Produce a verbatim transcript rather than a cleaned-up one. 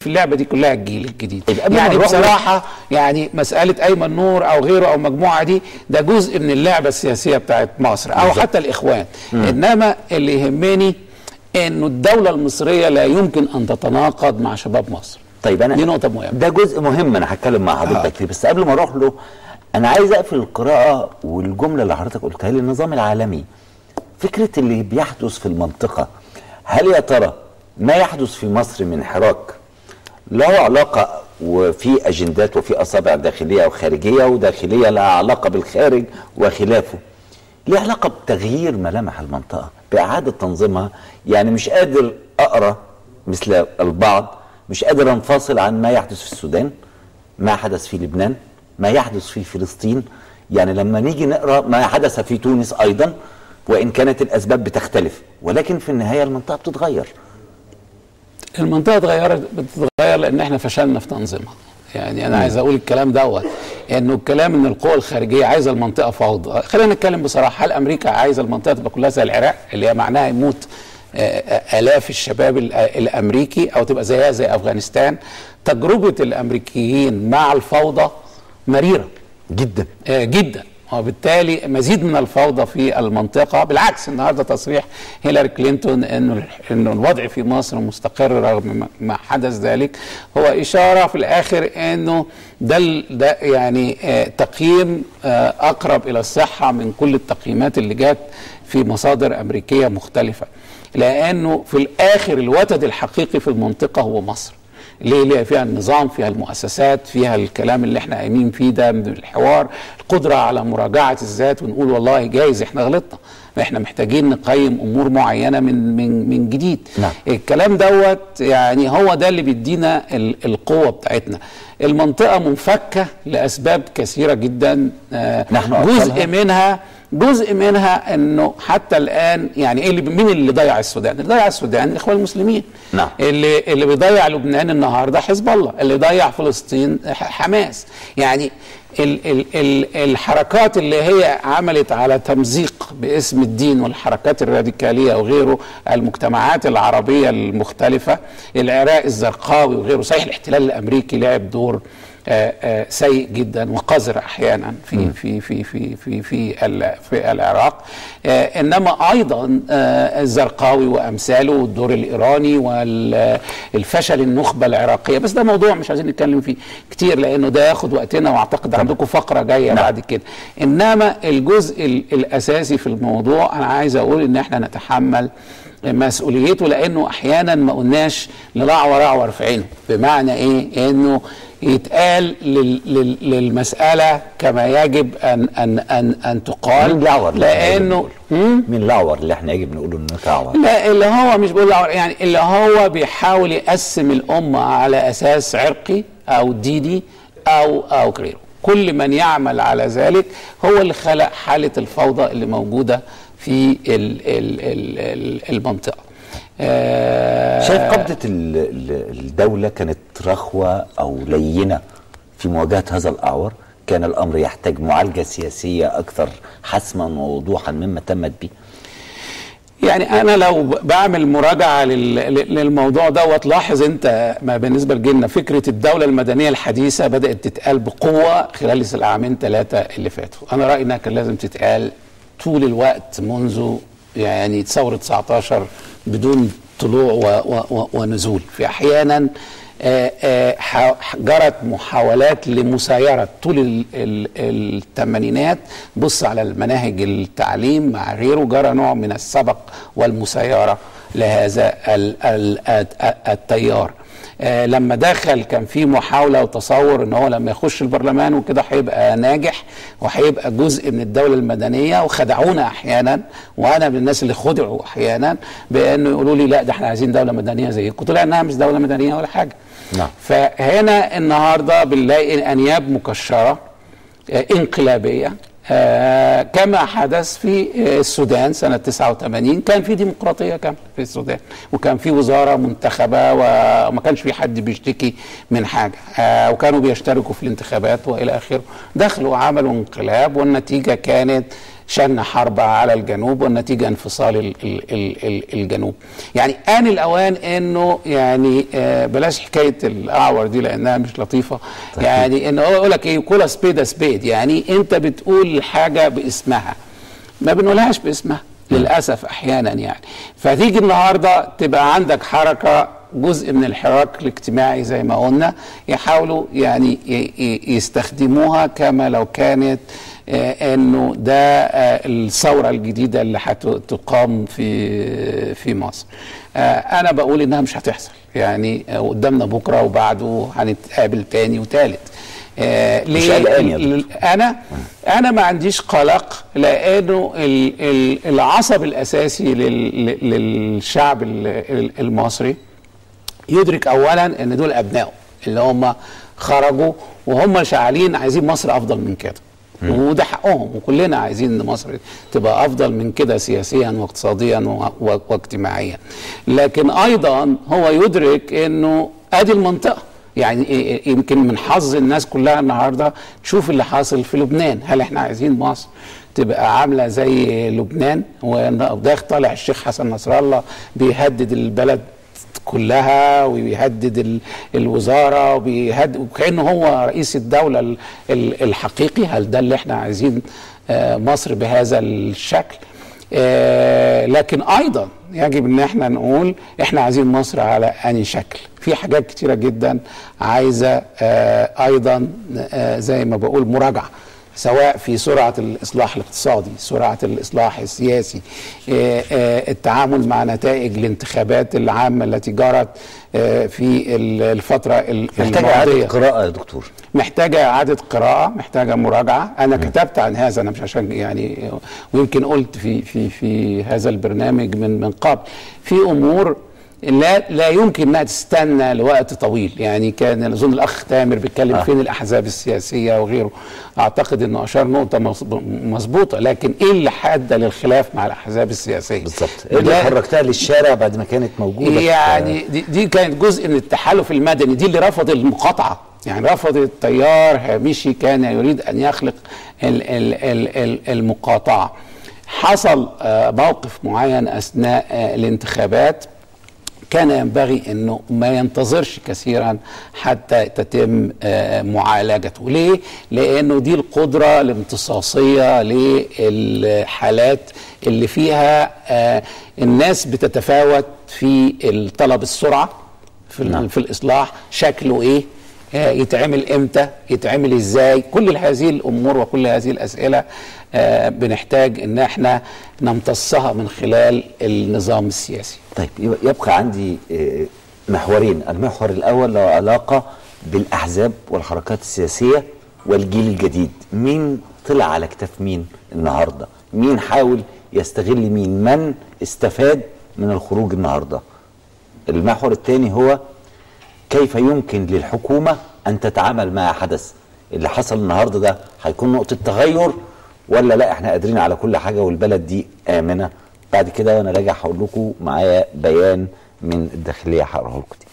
في اللعبه دي كلها الجيل الجديد. يعني بصراحه يعني مساله ايمن نور او غيره او المجموعه دي ده جزء من اللعبه السياسيه بتاعت مصر او بالزبط. حتى الاخوان. مم. انما اللي يهمني انه الدوله المصريه لا يمكن ان تتناقض مع شباب مصر. طيب انا دي نقطه مهمه، ده جزء مهم انا هتكلم مع حضرتك فيه، بس قبل ما اروح له انا عايز اقفل القراءه والجمله اللي حضرتك قلتها لي. النظام العالمي، فكره اللي بيحدث في المنطقه، هل يا ترى ما يحدث في مصر من حراك له علاقه وفي اجندات وفي اصابع داخليه وخارجيه، وداخليه لها علاقه بالخارج وخلافه، ليه علاقه بتغيير ملامح المنطقه باعاده تنظيمها؟ يعني مش قادر اقرا مثل البعض، مش قادر انفصل عن ما يحدث في السودان، ما حدث في لبنان، ما يحدث في فلسطين. يعني لما نيجي نقرا ما حدث في تونس ايضا، وان كانت الاسباب بتختلف، ولكن في النهايه المنطقه بتتغير. المنطقه اتغيرت بتتغير لان احنا فشلنا في تنظيمها. يعني انا م. عايز اقول الكلام دوت انه الكلام ان القوى الخارجيه عايزه المنطقه فوضى. خلينا نتكلم بصراحه، هل امريكا عايزه المنطقه تبقى كلها زي العراق اللي هي معناها يموت آلاف الشباب الامريكي، او تبقى زيها زي افغانستان؟ تجربه الامريكيين مع الفوضى مريره جدا آه جدا، وبالتالي مزيد من الفوضى في المنطقه. بالعكس النهارده تصريح هيلاري كلينتون انه انه الوضع في مصر مستقر رغم ما حدث ذلك، هو اشاره في الاخر انه ده ده يعني آه تقييم آه اقرب الى الصحه من كل التقييمات اللي جات في مصادر امريكيه مختلفه، لانه في الاخر الوتد الحقيقي في المنطقه هو مصر. ليه؟ ليه فيها النظام، فيها المؤسسات، فيها الكلام اللي احنا قايمين فيه ده من الحوار، القدره على مراجعه الذات ونقول والله جايز احنا غلطنا، احنا محتاجين نقيم امور معينه من من من جديد. نعم. الكلام دوت يعني هو ده اللي بيدينا القوه بتاعتنا. المنطقه منفكه لاسباب كثيره جدا، نحن جزء منها جزء منها انه حتى الان يعني ايه اللي مين اللي ضيع السودان؟ اللي ضيع السودان الاخوان المسلمين. نعم. اللي اللي بيضيع لبنان النهارده حزب الله، اللي ضيع فلسطين حماس. يعني ال ال ال الحركات اللي هي عملت على تمزيق باسم الدين والحركات الراديكاليه وغيره، المجتمعات العربيه المختلفه، العراق الزرقاوي وغيره. صحيح الاحتلال الامريكي لعب دور آآ آآ سيء جدا وقذر احيانا في م. في في في في في, في العراق، انما ايضا الزرقاوي وامثاله والدور الايراني والفشل النخبه العراقيه. بس ده موضوع مش عايزين نتكلم فيه كتير لانه ده ياخد وقتنا، واعتقد عندكم فقره جايه نعم. بعد كده. انما الجزء الاساسي في الموضوع انا عايز اقول ان احنا نتحمل مسؤوليته، لانه احيانا ما قلناش للعور اعور في عينه. بمعنى ايه؟ انه يتقال لل لل للمساله كما يجب ان ان ان ان تقال. مين لعور؟ لانه مين لعور اللي احنا يجب نقوله انه لعور؟ لا، اللي هو مش بيقول لعور، يعني اللي هو بيحاول يقسم الامه على اساس عرقي او ديني او او غيره. كل من يعمل على ذلك هو اللي خلق حاله الفوضى اللي موجوده في ال ال ال المنطقه. شايف قبضة الدولة كانت رخوة أو لينة في مواجهة هذا الأعور؟ كان الأمر يحتاج معالجة سياسية أكثر حسما ووضوحا مما تمت به؟ يعني أنا لو بعمل مراجعة للموضوع دوت، لاحظ أنت ما بالنسبة لجيلنا فكرة الدولة المدنية الحديثة بدأت تتقال بقوة خلال العامين ثلاثة اللي فاتوا. أنا رأيي إنها كان لازم تتقال طول الوقت منذ يعني ثورة تسعتاشر بدون طلوع و و ونزول. في احيانا آآ آآ جرت محاولات لمسايره طول الثمانينات. بص على المناهج التعليم مع غيره، جرى نوع من السبق والمسايره لهذا التيار. آه لما دخل كان في محاوله وتصور ان هو لما يخش البرلمان وكده هيبقى ناجح وهيبقى جزء من الدوله المدنيه، وخدعونا احيانا، وانا من الناس اللي خدعوا احيانا بانه يقولوا لي لا ده احنا عايزين دوله مدنيه زيكم. طلع انها مش دوله مدنيه ولا حاجه. نعم. فهنا النهارده بنلاقي انياب مكشره آه انقلابيه آه كما حدث في السودان سنة تسعة وثمانين. كان في ديمقراطية كاملة في السودان، وكان في وزارة منتخبة وما كانش في حد بيشتكي من حاجة، آه وكانوا بيشتركوا في الانتخابات وإلى آخره. دخلوا وعملوا انقلاب، والنتيجة كانت شن حرب على الجنوب والنتيجه انفصال ال ال ال ال الجنوب. يعني آن الاوان انه يعني آه بلاش حكايه الاعور دي لانها مش لطيفه. طيب. يعني انه يقول لك ايه كولا سبيد سبيد، يعني انت بتقول حاجه باسمها ما بنقولهاش باسمها للاسف احيانا. يعني فتيجي النهارده تبقى عندك حركه جزء من الحراك الاجتماعي زي ما قلنا، يحاولوا يعني يستخدموها كما لو كانت آه انه ده آه الثوره الجديده اللي هتقام في في مصر. آه انا بقول انها مش هتحصل، يعني آه قدامنا بكره وبعده هنتقابل تاني وتالت. آه ليه؟ انا انا ما عنديش قلق، لانه العصب الاساسي للشعب المصري يدرك اولا ان دول ابنائه اللي هم خرجوا وهم شغالين عايزين مصر افضل من كده، وده حقهم، وكلنا عايزين ان مصر تبقى افضل من كده سياسيا واقتصاديا واجتماعيا. لكن ايضا هو يدرك انه ادي المنطقه، يعني يمكن من حظ الناس كلها النهارده تشوف اللي حاصل في لبنان. هل احنا عايزين مصر تبقى عامله زي لبنان؟ وده طالع الشيخ حسن نصر الله بيهدد البلد كلها وبيهدد الوزاره وبيهدد وكانه هو رئيس الدوله الحقيقي. هل ده اللي احنا عايزين مصر بهذا الشكل؟ لكن ايضا يجب ان احنا نقول احنا عايزين مصر على انهي شكل. في حاجات كتيره جدا عايزه ايضا زي ما بقول مراجعه، سواء في سرعة الإصلاح الاقتصادي، سرعة الإصلاح السياسي، التعامل مع نتائج الانتخابات العامة التي جرت في الفترة الماضية. محتاجة إعادة قراءة يا دكتور، محتاجة إعادة قراءة، محتاجة مراجعة. أنا م. كتبت عن هذا، أنا مش عشان يعني، ويمكن قلت في في في هذا البرنامج من من قبل في أمور لا لا يمكن انها تستنى لوقت طويل. يعني كان اظن الاخ تامر بيتكلم آه. فين الاحزاب السياسيه وغيره، اعتقد انه اشار نقطه مظبوطه. لكن ايه اللي حاد للخلاف مع الاحزاب السياسيه بالظبط؟ ايه اللي حركتها للشارع بعد ما كانت موجوده؟ يعني دي, دي كانت جزء من التحالف المدني، دي اللي رفض المقاطعه، يعني رفض التيار هامشي كان يريد ان يخلق ال ال ال ال المقاطعه. حصل موقف معين اثناء الانتخابات كان ينبغي انه ما ينتظرش كثيرا حتى تتم معالجته. ليه؟ لانه دي القدره الامتصاصيه للحالات اللي فيها الناس بتتفاوت في الطلب السرعه في, نعم. في الاصلاح، شكله ايه، يتعمل امتى، يتعمل ازاي، كل هذه الامور وكل هذه الاسئله آه بنحتاج ان احنا نمتصها من خلال النظام السياسي. طيب يبقى عندي محورين، المحور الاول له علاقه بالاحزاب والحركات السياسيه والجيل الجديد. مين طلع على كتاف مين النهارده؟ مين حاول يستغل مين؟ من استفاد من الخروج النهارده؟ المحور الثاني هو كيف يمكن للحكومة أن تتعامل مع حدث اللي حصل النهاردة ده؟ هيكون نقطة تغير ولا لا احنا قادرين على كل حاجة والبلد دي آمنة؟ بعد كده وانا راجع هقول لكم معايا بيان من الداخلية هقراه لكم.